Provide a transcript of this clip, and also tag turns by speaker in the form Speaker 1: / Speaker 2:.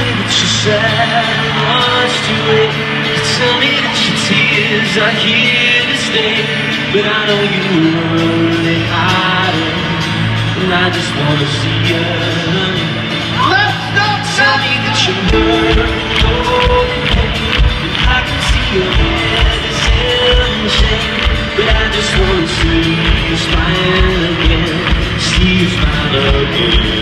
Speaker 1: that you're sad and lost your way. You tell me that your tears are here to stay, but I know you were only hiding, and I just wanna see you. Don't tell me that you're hurt, and I can see your head is in the shame, but I just wanna see you smile again, see you smile again.